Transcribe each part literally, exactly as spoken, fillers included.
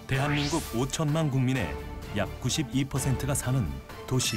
대한민국 오천만 국민의 약 구십이 퍼센트가 사는 도시.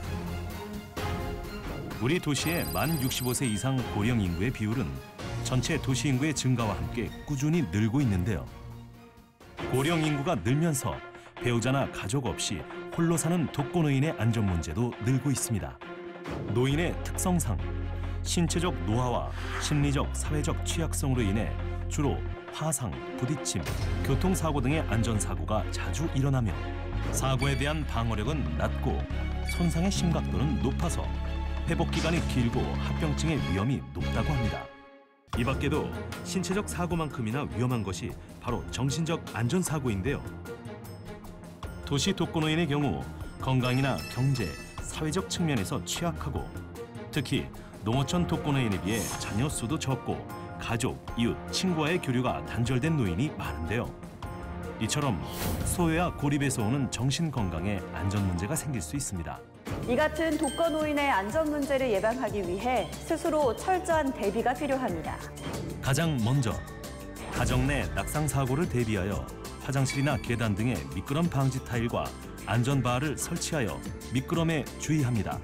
우리 도시의 만 육십오 세 이상 고령 인구의 비율은 전체 도시 인구의 증가와 함께 꾸준히 늘고 있는데요. 고령 인구가 늘면서 배우자나 가족 없이 홀로 사는 독거노인의 안전 문제도 늘고 있습니다. 노인의 특성상 신체적 노화와 심리적, 사회적 취약성으로 인해 주로 화상, 부딪힘, 교통사고 등의 안전사고가 자주 일어나며 사고에 대한 방어력은 낮고 손상의 심각도는 높아서 회복기간이 길고 합병증의 위험이 높다고 합니다. 이 밖에도 신체적 사고만큼이나 위험한 것이 바로 정신적 안전사고인데요. 도시 독거노인의 경우 건강이나 경제, 사회적 측면에서 취약하고 특히 농어촌 독거노인에 비해 자녀 수도 적고 가족, 이웃, 친구와의 교류가 단절된 노인이 많은데요. 이처럼 소외와 고립에서 오는 정신건강에 안전 문제가 생길 수 있습니다. 이 같은 독거노인의 안전 문제를 예방하기 위해 스스로 철저한 대비가 필요합니다. 가장 먼저 가정 내 낙상 사고를 대비하여 화장실이나 계단 등의 미끄럼 방지 타일과 안전 바를 설치하여 미끄럼에 주의합니다.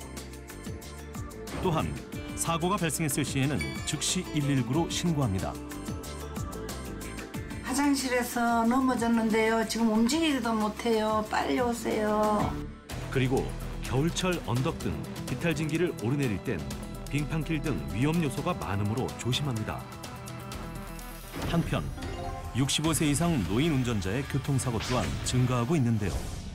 또한 사고가 발생했을 시에는 즉시 일일구로 신고합니다. 화장실에서 넘어졌는데요. 지금 움직이지도 못해요. 빨리 오세요. 그리고 겨울철 언덕 등 비탈진기를 오르내릴 땐 빙판길 등 위험 요소가 많으므로 조심합니다. 한편 육십오 세 이상 노인 운전자의 교통사고 또한 증가하고 있는데요.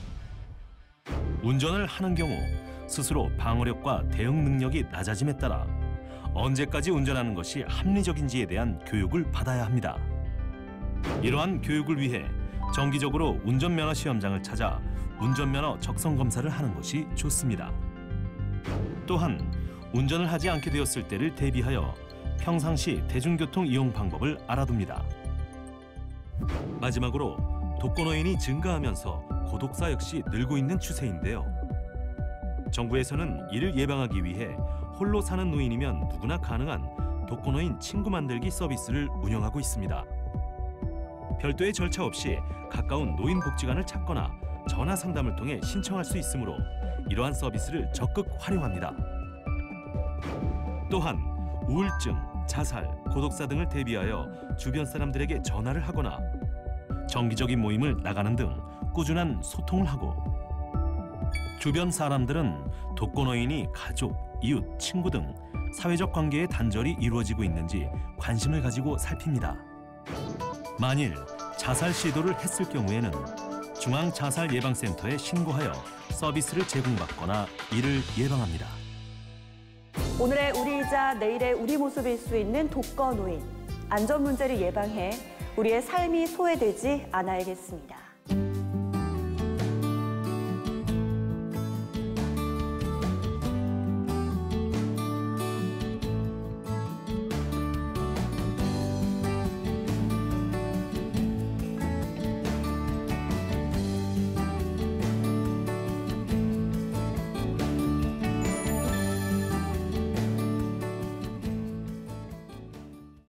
운전을 하는 경우 스스로 방어력과 대응 능력이 낮아짐에 따라 언제까지 운전하는 것이 합리적인지에 대한 교육을 받아야 합니다. 이러한 교육을 위해 정기적으로 운전면허 시험장을 찾아 운전면허 적성 검사를 하는 것이 좋습니다. 또한 운전을 하지 않게 되었을 때를 대비하여 평상시 대중교통 이용 방법을 알아둡니다. 마지막으로 독거노인이 증가하면서 고독사 역시 늘고 있는 추세인데요. 정부에서는 이를 예방하기 위해 홀로 사는 노인이면 누구나 가능한 독거노인 친구 만들기 서비스를 운영하고 있습니다. 별도의 절차 없이 가까운 노인복지관을 찾거나 전화 상담을 통해 신청할 수 있으므로 이러한 서비스를 적극 활용합니다. 또한 우울증, 자살, 고독사 등을 대비하여 주변 사람들에게 전화를 하거나 정기적인 모임을 나가는 등 꾸준한 소통을 하고 주변 사람들은 독거노인이 가족, 이웃, 친구 등 사회적 관계의 단절이 이루어지고 있는지 관심을 가지고 살핍니다. 만일 자살 시도를 했을 경우에는 중앙자살예방센터에 신고하여 서비스를 제공받거나 이를 예방합니다. 오늘의 우리이자 내일의 우리 모습일 수 있는 독거노인. 안전 문제를 예방해 우리의 삶이 소외되지 않아야겠습니다.